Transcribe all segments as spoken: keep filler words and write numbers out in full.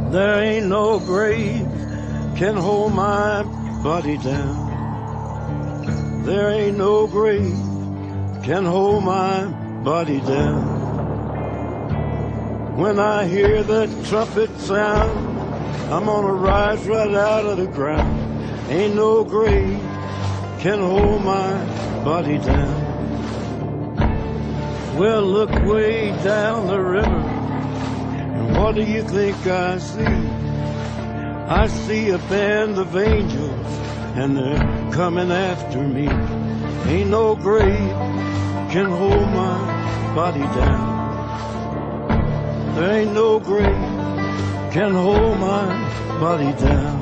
There ain't no grave can hold my body down. There ain't no grave can hold my body down. When I hear that trumpet sound, I'm gonna rise right out of the ground. Ain't no grave can hold my body down. Well, look way down the river, and what do you think I see? I see a band of angels, and they're coming after me. Ain't no grave can hold my body down. There ain't no grave can hold my body down.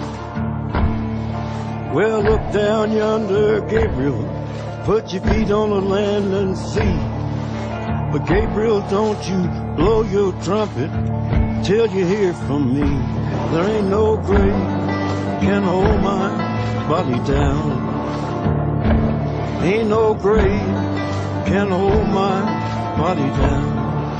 Well, look down yonder, Gabriel, put your feet on the land and see. But Gabriel, don't you blow your trumpet till you hear from me. There ain't no grave can hold my body down. Ain't no grave can hold my body down.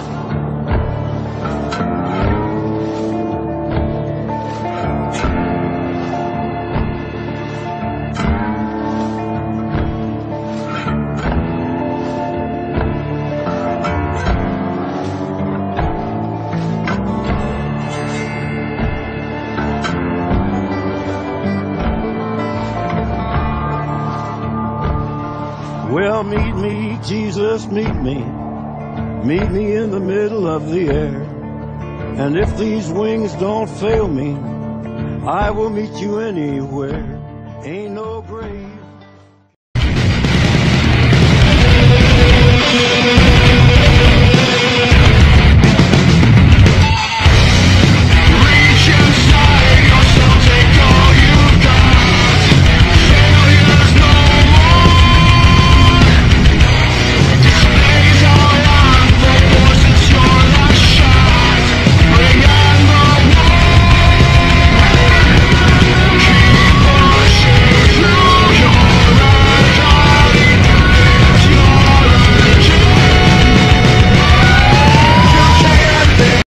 Well, meet me, Jesus, meet me. Meet me in the middle of the air. And if these wings don't fail me, I will meet you anywhere. Ain't no grave